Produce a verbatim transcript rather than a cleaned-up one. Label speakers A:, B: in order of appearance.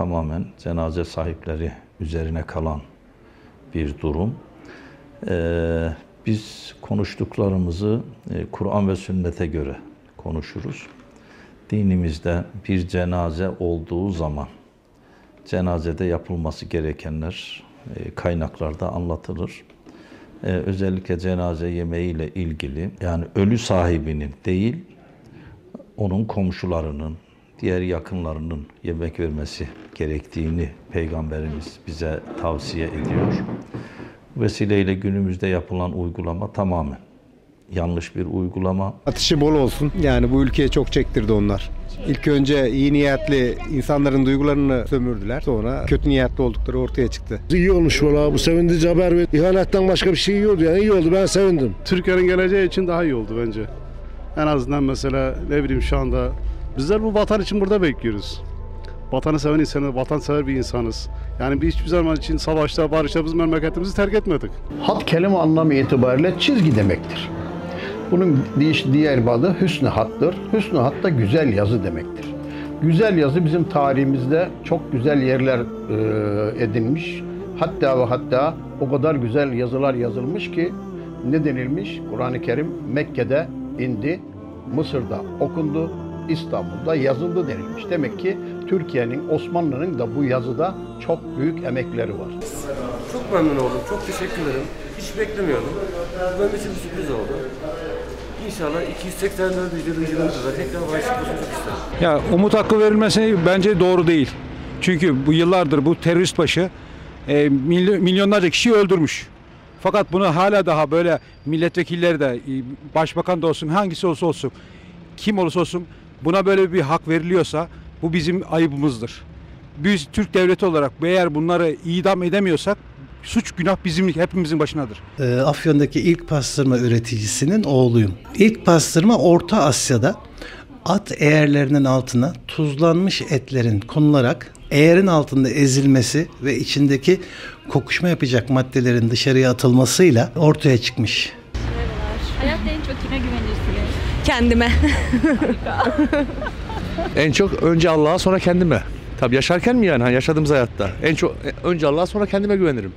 A: tamamen cenaze sahipleri üzerine kalan bir durum. Ee, biz konuştuklarımızı e, Kur'an ve sünnete göre konuşuruz. Dinimizde bir cenaze olduğu zaman cenazede yapılması gerekenler e, kaynaklarda anlatılır. Ee, özellikle cenaze yemeğiyle ilgili, yani ölü sahibinin değil, onun komşularının, diğer yakınlarının yemek vermesi gerektiğini Peygamberimiz bize tavsiye ediyor. Bu vesileyle günümüzde yapılan uygulama tamamen yanlış bir uygulama.
B: Atışı bol olsun. Yani bu ülkeye çok çektirdi onlar. İlk önce iyi niyetli insanların duygularını sömürdüler. Sonra kötü niyetli oldukları ortaya çıktı.
C: İyi olmuş valla, bu sevindirici haber ve ihanetten başka bir şey iyi oldu, yani iyi oldu, ben sevindim.
D: Türkiye'nin geleceği için daha iyi oldu bence. En azından mesela ne bileyim şu anda bizler bu vatan için burada bekliyoruz. Vatanı seven insanı, vatansever bir insanız. Yani biz hiçbir zaman için savaşta, barışta biz memleketimizi terk etmedik.
E: Hat kelime anlamı itibariyle çizgi demektir. Bunun diğer adı hüsnü hattır. Hüsnü hat da güzel yazı demektir. Güzel yazı bizim tarihimizde çok güzel yerler e, edinmiş. Hatta ve hatta o kadar güzel yazılar yazılmış ki ne denilmiş? Kur'an-ı Kerim Mekke'de indi, Mısır'da okundu, İstanbul'da yazıldı denilmiş. Demek ki Türkiye'nin, Osmanlı'nın da bu yazıda çok büyük emekleri var.
F: Çok memnun oldum, çok teşekkür ederim. Hiç beklemiyordum. Benim için bir sürpriz oldu. İnşallah iki yüz seksen dördüncü yılımızda tekrar başlayıp çok isterim.
G: Ya umut hakkı verilmesi bence doğru değil. Çünkü bu yıllardır bu terörist başı e, milyonlarca kişiyi öldürmüş. Fakat bunu hala daha böyle milletvekilleri de, başbakan da olsun, hangisi olsa olsun, kim olursa olsun buna böyle bir hak veriliyorsa bu bizim ayıbımızdır. Biz Türk devleti olarak eğer bunları idam edemiyorsak suç günah bizim hepimizin başınadır.
H: E, Afyon'daki ilk pastırma üreticisinin oğluyum. İlk pastırma Orta Asya'da at eğerlerinin altına tuzlanmış etlerin konularak eğerin altında ezilmesi ve içindeki kokuşma yapacak maddelerin dışarıya atılmasıyla ortaya çıkmış.
I: Hayatta en çok kime güvenirsiniz?
J: Kendime.
K: En çok önce Allah'a, sonra kendime. Tabii yaşarken mi yani? Hani yaşadığımız hayatta. En çok önce Allah'a, sonra kendime güvenirim.